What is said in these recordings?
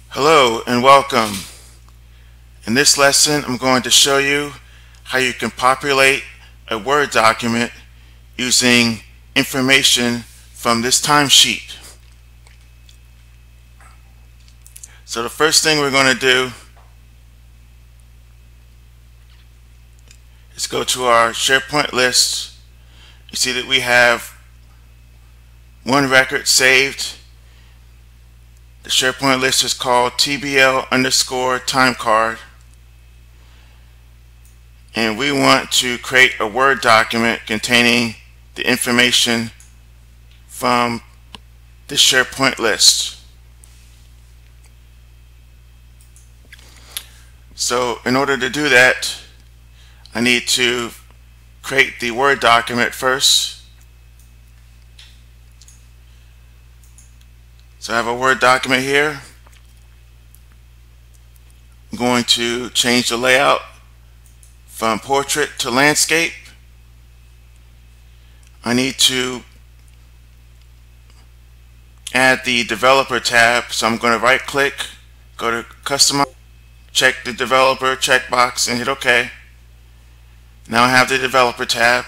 Hello and welcome. In this lesson, I'm going to show you how you can populate a Word document using information from this timesheet. So the first thing we're going to do is go to our SharePoint list. You see that we have one record saved. The SharePoint list is called TBL_timecard. And we want to create a Word document containing the information from the SharePoint list. So in order to do that, I need to create the Word document first. So I have a Word document here. I'm going to change the layout from portrait to landscape. I need to add the developer tab, so I'm going to right click, go to customize, check the developer checkbox and hit OK. Now I have the developer tab,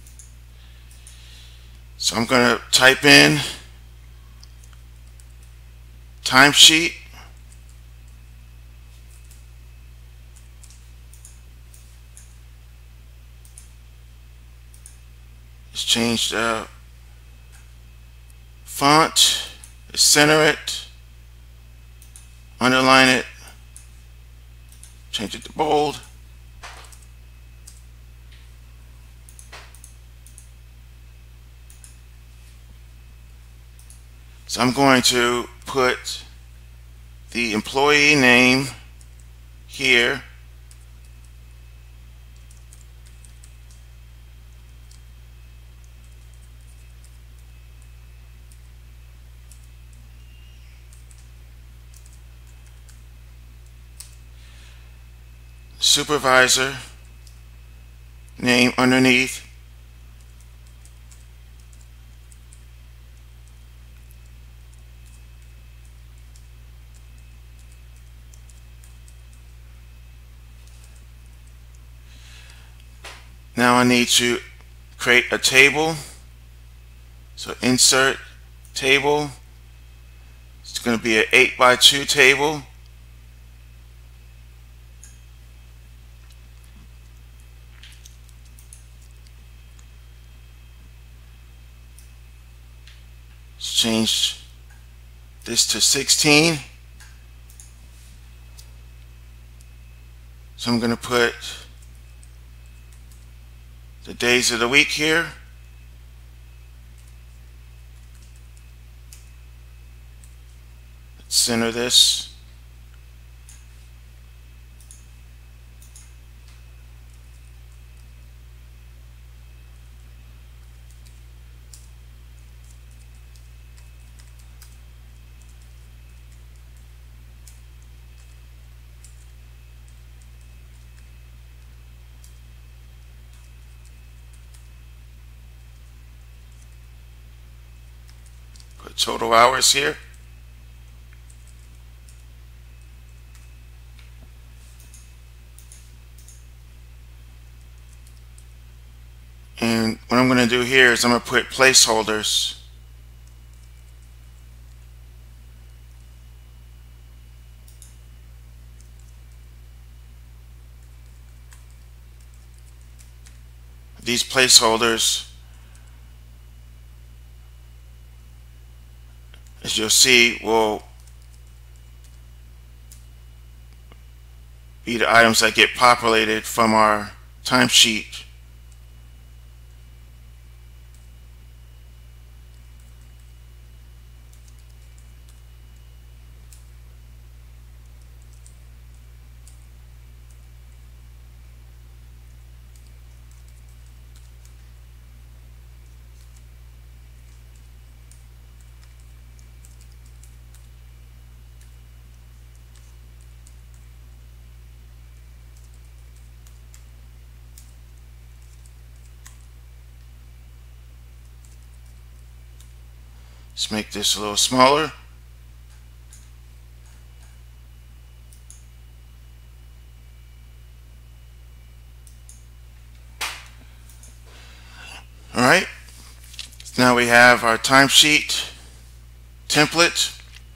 so I'm going to type in timesheet, let's change the font, center it, underline it, change it to bold. So I'm going to put the employee name here, supervisor name underneath, now I need to create a table. So insert table. It's going to be an 8x2 table. Let's change this to 16. So I'm going to put the days of the week here. Let's center this. Put total hours here. And what I'm going to do here is I'm going to put placeholders. These placeholders, as you'll see, will be the items that get populated from our timesheet. Let's make this a little smaller. Now we have our timesheet template.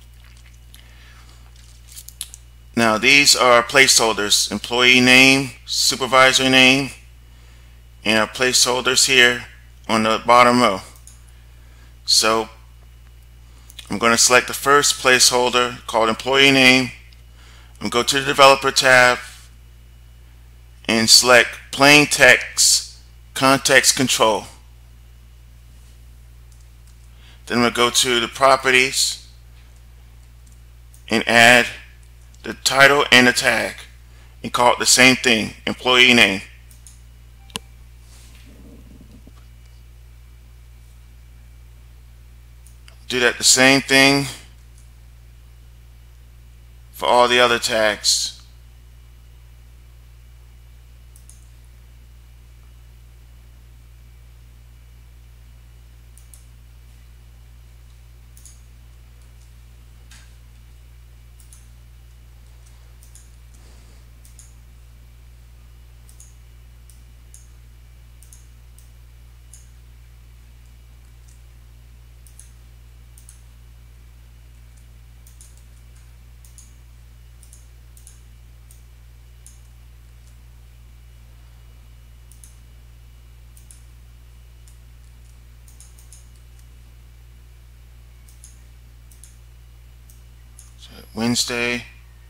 Now these are placeholders: employee name, supervisor name, and our placeholders here on the bottom row. So I'm going to select the first placeholder called employee name. I'm going to go to the developer tab and select plain text context control. Then we'll go to the properties and add the title and the tag and call it the same thing, employee name. Do that the same thing for all the other tags. Wednesday,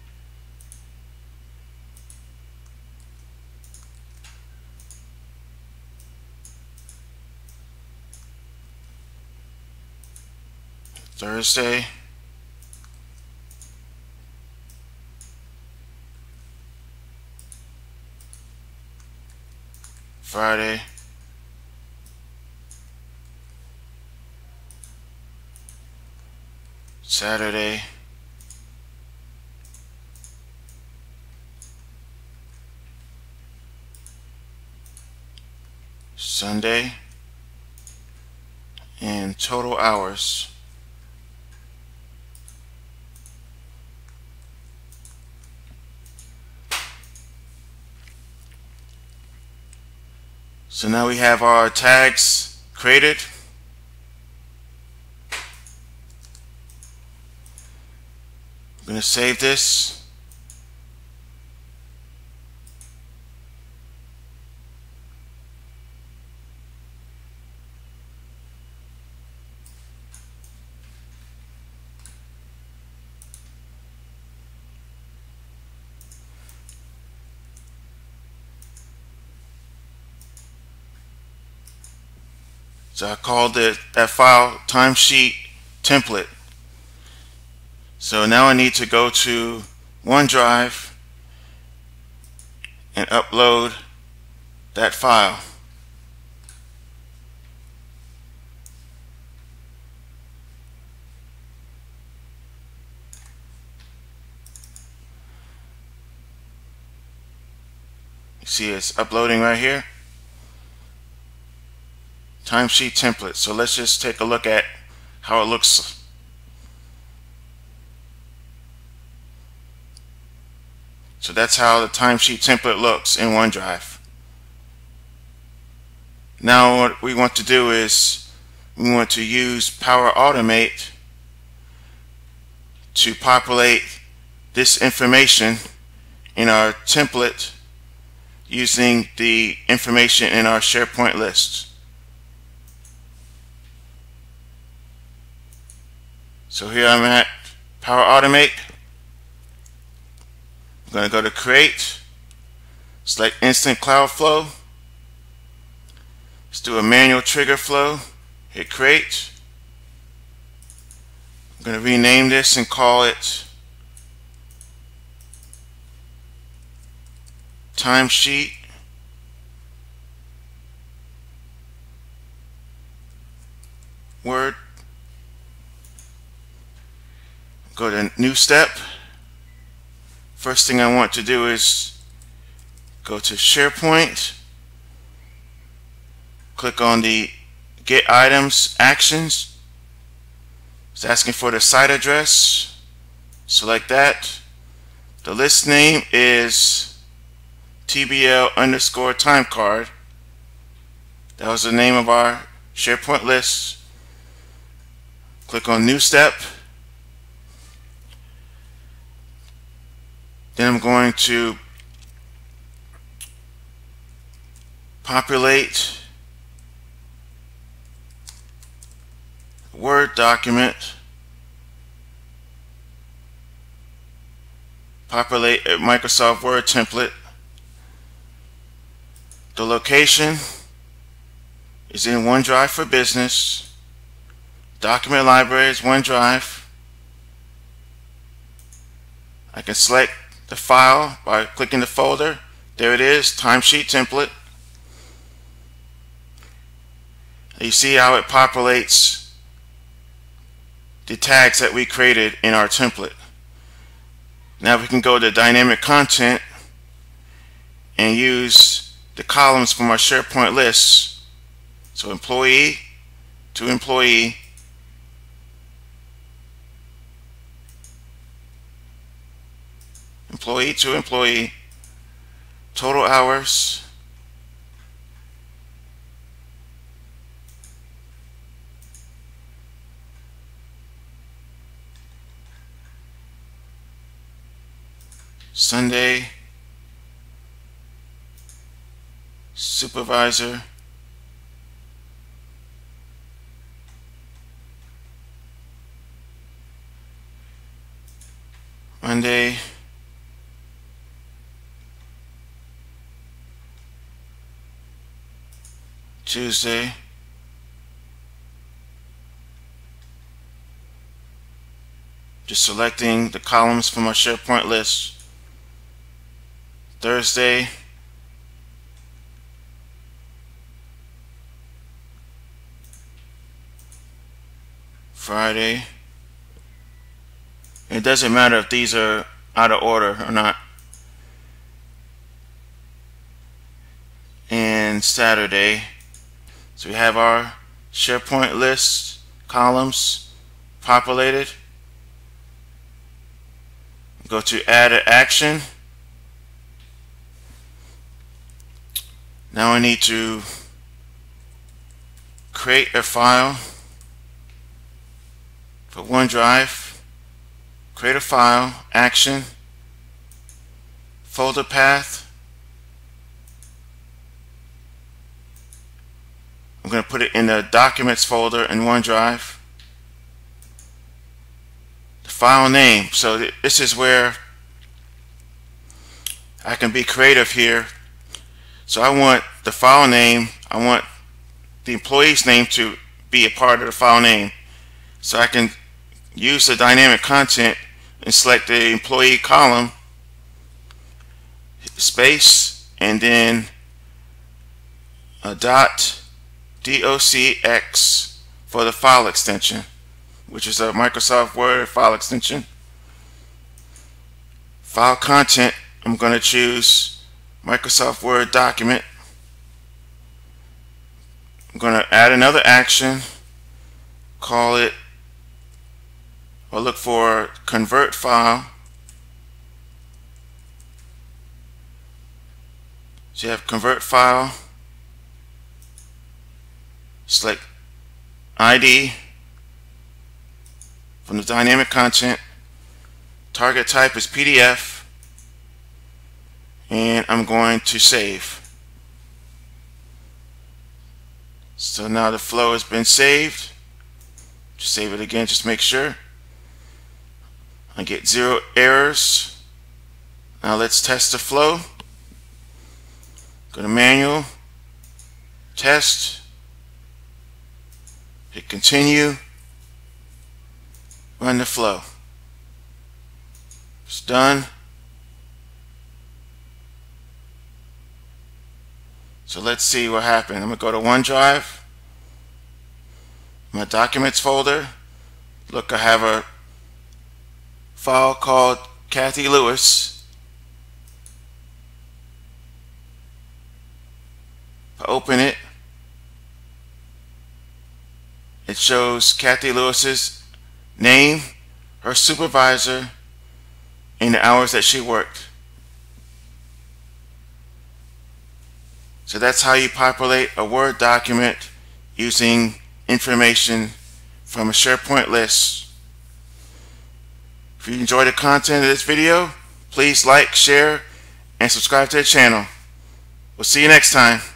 Thursday, Friday, Saturday, Sunday, and total hours. So now we have our tags created. I'm going to save this. So I called that file timesheet template. So now I need to go to OneDrive and upload that file. You see it's uploading right here. Timesheet template. So let's just take a look at how it looks. So that's how the timesheet template looks in OneDrive. Now what we want to do is we want to use Power Automate to populate this information in our template using the information in our SharePoint list. So here I'm at Power Automate. I'm going to go to Create, select Instant Cloud Flow. Let's do a manual trigger flow. Hit Create. I'm going to rename this and call it Timesheet Word. Go to New Step. First thing I want to do is go to SharePoint, click on the Get Items Actions. It's asking for the site address. Select that. The list name is TBL_timecard. That was the name of our SharePoint list. Click on New Step. Then I'm going to populate Word document. Populate a Microsoft Word template. The location is in OneDrive for Business. Document library is OneDrive. I can select the file by clicking the folder. There it is, timesheet template. You see how it populates the tags that we created in our template. Now we can go to dynamic content and use the columns from our SharePoint list. So employee to employee, employee to employee, total hours, Sunday, supervisor, Monday, Tuesday, just selecting the columns from our SharePoint list. Thursday, Friday. It doesn't matter if these are out of order or not. And Saturday. So we have our SharePoint list columns populated. Go to add an action. Now I need to create a file for OneDrive. Create a file, action, folder path. I'm going to put it in the Documents folder in OneDrive. The file name. So this is where I can be creative here. So I want the file name, I want the employee's name to be a part of the file name. So I can use the dynamic content and select the employee column, space, and then a .docx for the file extension, which is a Microsoft Word file extension. File content, I'm going to choose Microsoft Word document. I'm going to add another action, call it, or look for convert file. So you have convert file, select ID from the dynamic content, target type is PDF, and I'm going to save. So now the flow has been saved. Just save it again, just make sure. I get 0 errors. Now let's test the flow. Go to manual, test, hit continue, run the flow. It's done. So let's see what happened. I'm going to go to OneDrive, my Documents folder. Look, I have a file called Kathy Lewis. If I open it, it shows Kathy Lewis's name, her supervisor, and the hours that she worked. So that's how you populate a Word document using information from a SharePoint list. If you enjoyed the content of this video, please like, share, and subscribe to the channel. We'll see you next time.